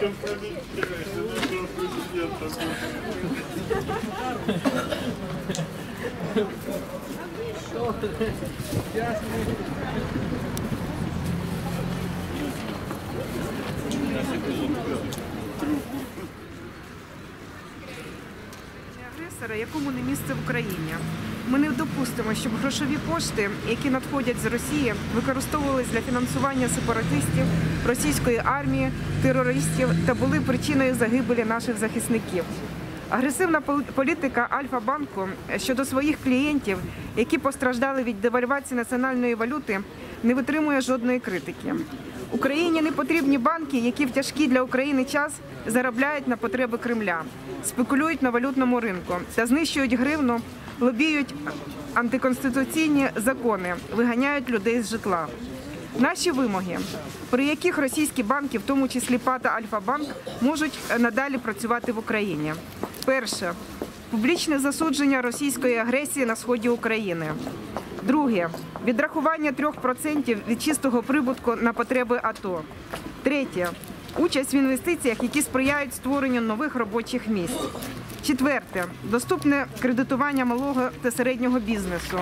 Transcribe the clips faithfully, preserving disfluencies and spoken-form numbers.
Агресора, якому не місце в Україні. Ми не допустимо, щоб грошові кошти, які надходять з Росії, використовувалися для фінансування сепаратистів, російської армії, терористів та були причиною загибелі наших захисників. Агресивна політика Альфа-банку щодо своїх клієнтів, які постраждали від девальвації національної валюти, не витримує жодної критики. Україні не потрібні банки, які в тяжкий для України час заробляють на потреби Кремля, спекулюють на валютному ринку та знищують гривну, лобіють антиконституційні закони, виганяють людей з житла. Наші вимоги, при яких російські банки, в тому числі ПАТ та Альфа-банк, можуть надалі працювати в Україні. Перше. Публічне засудження російської агресії на сході України. Друге. Відрахування трьох відсотків від чистого прибутку на потреби АТО. Третє. Участь в інвестиціях, які сприяють створенню нових робочих місць. Четверте. Доступне кредитування малого та середнього бізнесу.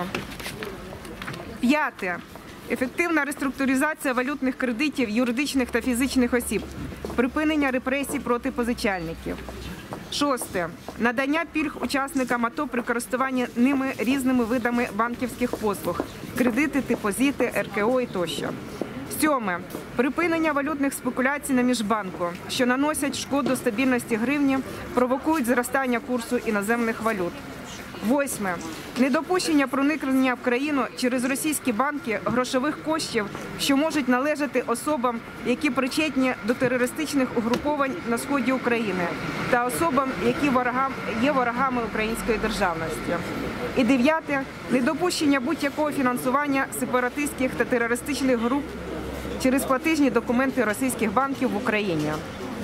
П'яте. Ефективна реструктуризація валютних кредитів юридичних та фізичних осіб. Припинення репресій проти позичальників. Шосте. Надання пільг учасникам АТО при користуванні ними різними видами банківських послуг – кредити, депозити, ер ке о і тощо. Сьоме. Припинення валютних спекуляцій на міжбанку, що наносять шкоду стабільності гривні, провокують зростання курсу іноземних валют. Восьме. Недопущення проникнення в країну через російські банки грошових коштів, що можуть належати особам, які причетні до терористичних угруповань на сході України, та особам, які ворогам, є ворогами української державності. І дев'яте. Недопущення будь-якого фінансування сепаратистських та терористичних груп через платіжні документи російських банків в Україні.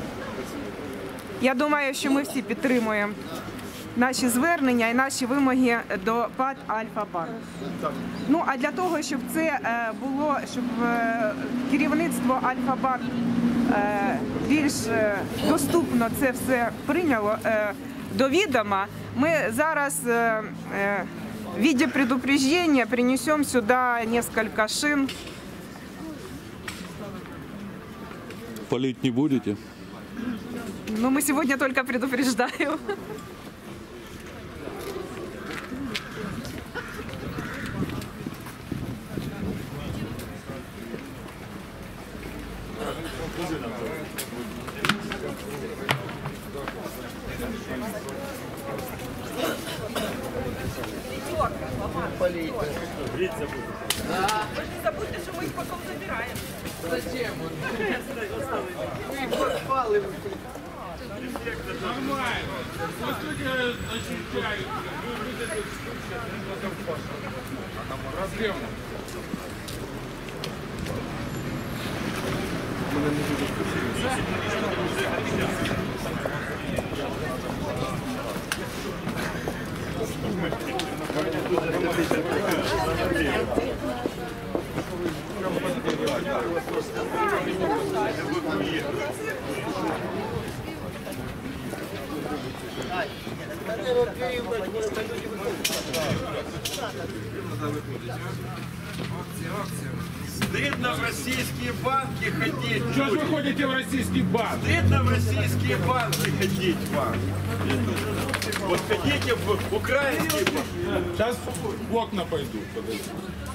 Я думаю, що ми всі підтримуємо наші звернення і наші вимоги до ПАТ Альфа-банк. Ну, а для того, щоб це було, щоб керівництво Альфа-банк більш доступно це все прийняло до відома, ми зараз в виде предупреждения принесем сюда несколько шин. Полить не будете? Ну, мы сегодня только предупреждаем. Брить забудь. Да. Вы же не забудьте, что мы их потом забираем. Зачем? Мы их подпалим. Нормально. Пусть люди ощущают. Проблема. Стыдно в российские банки ходить. Что же вы ходите в российский банк? Стыдно в российские банки ходить вам. Вот ходите в украинские банки. Сейчас в окна пойду. Подожди.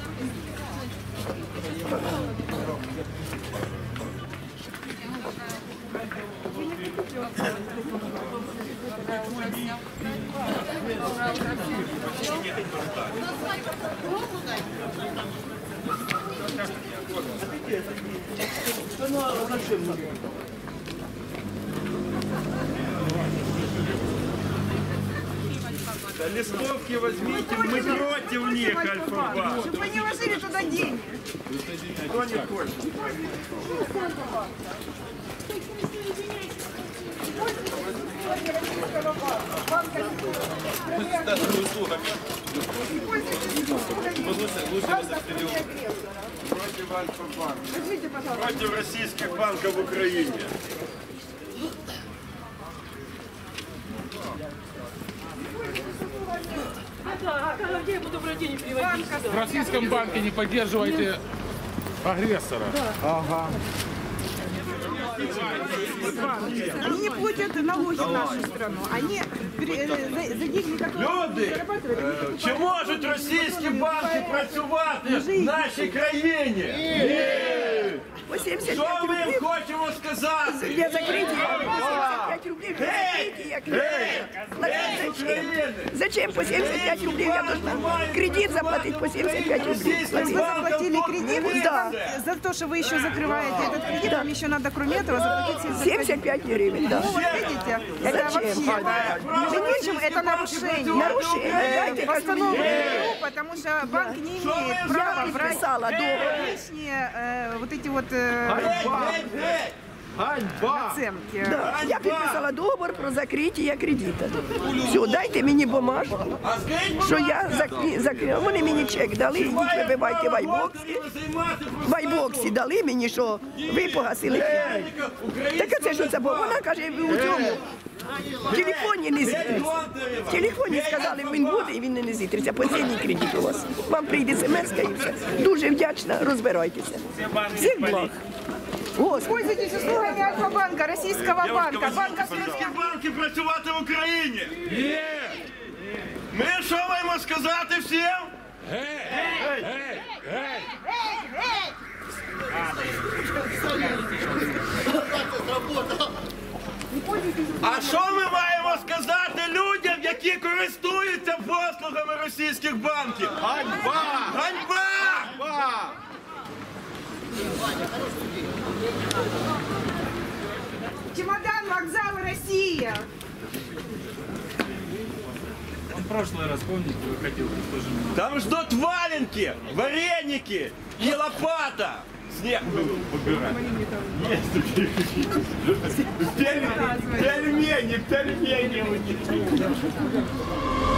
Да листовки возьмите, мы против них, Альфа-банк. Чтобы вы не ложили туда деньги. Кто не хочет? Возьмите, пожалуйста. Против российских банков в Украине. В российском банке не поддерживайте агрессора. Они не платят налоги в нашу страну. Они пере- за, за деньги, которые Люди, зарабатывают, они покупают. чи можуть російські банки працювати в нашій країні? Ні! По сімдесят Що п'ять ми їм рублів хочемо сказати? для закриття. по сімдесят п'ять рублів для Гей! закриття. як Гей! Платить Гей, зачем? України! Зачем по сімдесят п'ять рублів я должна кредит заплатить по сімдесят п'ять рублів? Вы заплатили кредит, Да. за то, что вы еще закрываете этот кредит, вам еще надо, кроме этого, заплатить семьдесят пять гривен, да. Ну, вот видите, это Зачем? вообще, мы видим, это нарушение. Нарушение. Дайте Постановлено, мне. потому что банк не Что вы имеет права Я брать підписала договор. лишние э, вот эти вот э, Геть, геть, геть! оценки. Да. Я підписала договор про закриття кредиту. Все, дайте мені бумажку, А скажіть, що я закрі... закрила. Вони мені чек дали, йдіть вибивайте в айбоксі. В айбоксі дали мені, що ви погасили кредит. Так а це що це було? Вона каже, ви у цьому в телефоні не зітриться. В телефоні сказали, він буде і він не зітриться. Останній кредит у вас. Вам прийде смс і все. Дуже вдячна, розбирайтеся. Всіх благ. Господи. Пользуйтесь услугами Альфа-банка, российского банка, банка російські банки працювати в Україні? Ні! Ми що маємо сказати всім? А що ми маємо сказати людям, які користуються послугами російських банків? Ганьба! Ганьба! Ганьба! Чемодан, вокзал, Россия. Там ждут валенки, вареники и лопата. Снег убирать. Пельмени, пельмени у них.